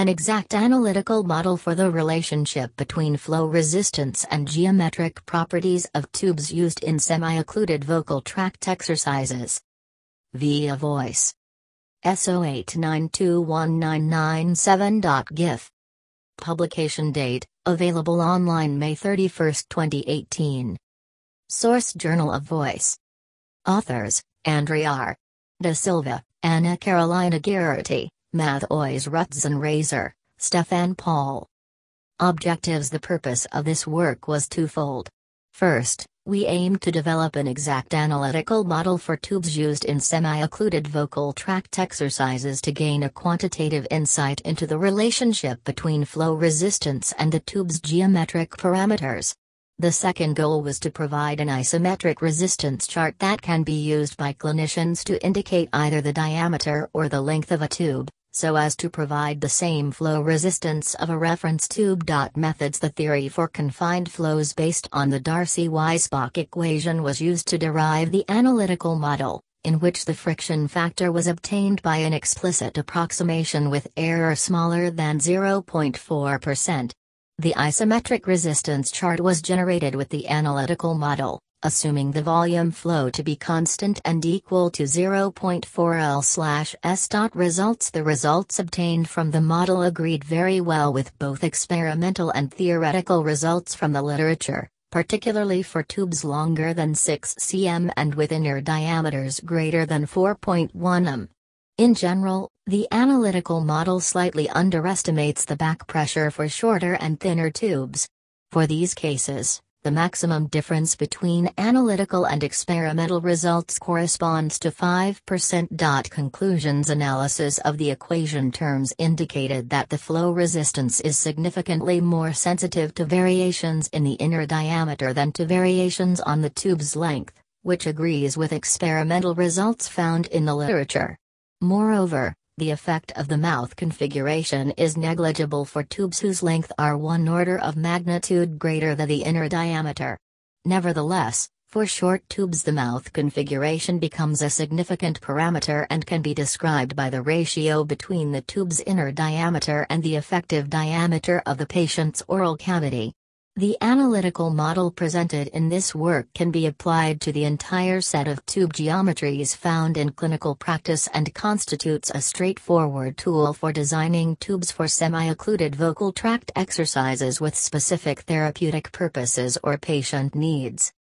An exact analytical model for the relationship between flow resistance and geometric properties of tubes used in semi-occluded vocal tract exercises. Via voice. SO89219997.gif. Publication date, available online May 31, 2018. Source: Journal of Voice. Authors: Andrey R. Da Silva, Anna Carolina Ghirardi, Matheus Rutzen Reiser, Stephan Paul. Objectives: The purpose of this work was twofold. First, we aimed to develop an exact analytical model for tubes used in semi-occluded vocal tract exercises to gain a quantitative insight into the relationship between flow resistance and the tube's geometric parameters. The second goal was to provide an isometric resistance chart that can be used by clinicians to indicate either the diameter or the length of a tube, so as to provide the same flow resistance of a reference tube. The theory for confined flows based on the Darcy-Weisbach equation was used to derive the analytical model, in which the friction factor was obtained by an explicit approximation with error smaller than 0.4%. The isometric resistance chart was generated with the analytical model, assuming the volume flow to be constant and equal to 0.4 L/s.Results. The results obtained from the model agreed very well with both experimental and theoretical results from the literature, particularly for tubes longer than 6 cm and with inner diameters greater than 4.1 m. In general, the analytical model slightly underestimates the back pressure for shorter and thinner tubes. For these cases, the maximum difference between analytical and experimental results corresponds to 5%. Conclusions analysis of the equation terms indicated that the flow resistance is significantly more sensitive to variations in the inner diameter than to variations on the tube's length, which agrees with experimental results found in the literature. Moreover, the effect of the mouth configuration is negligible for tubes whose length are 1 order of magnitude greater than the inner diameter. Nevertheless, for short tubes the mouth configuration becomes a significant parameter and can be described by the ratio between the tube's inner diameter and the effective diameter of the patient's oral cavity. The analytical model presented in this work can be applied to the entire set of tube geometries found in clinical practice and constitutes a straightforward tool for designing tubes for semi-occluded vocal tract exercises with specific therapeutic purposes or patient needs.